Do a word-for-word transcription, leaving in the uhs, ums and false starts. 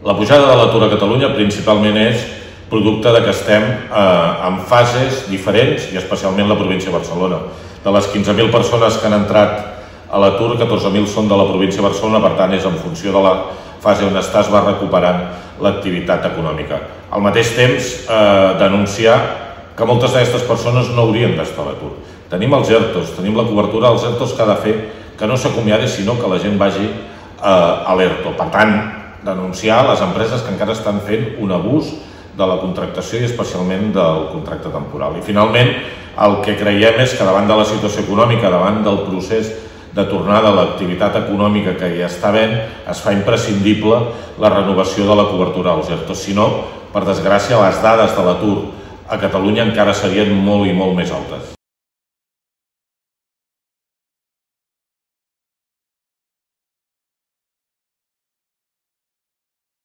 La pujada de l'atur a Catalunya principalment és producte de que estem eh, en fases diferents, i especialment la província de Barcelona. De les quinze mil persones que han entrat a l'atur, catorze mil són de la província de Barcelona, per tant és en funció de la fase on està es va recuperant l'activitat econòmica. Al mateix temps, eh, denunciar que moltes d'aquestes persones no haurien d'estar a l'atur. Tenim els ERTOs, tenim la cobertura dels ERTOs que ha de fer que no s'acomiadi, sinó que la gent vagi eh, a l'ERTO. Per tant, denunciar les empreses que encara estan fent un abús de la contractació i especialment del contracte temporal. I finalment, el que creiem és que davant de la situació econòmica, davant del procés de tornada a l'activitat econòmica que hi està havent, es fa imprescindible la renovació de la cobertura dels ERTOs. Si no, per desgràcia, les dades de l'atur a Catalunya encara serien molt i molt més altes.